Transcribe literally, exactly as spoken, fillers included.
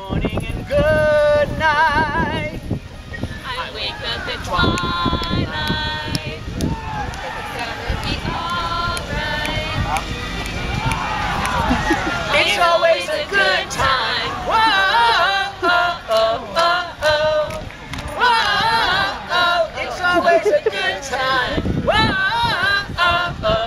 morning and good night. I wake up at twilight. It's gonna be alright. It's always a good time. Whoa, oh, oh, oh, oh. Whoa, oh, it's always a good time. Whoa, oh, oh.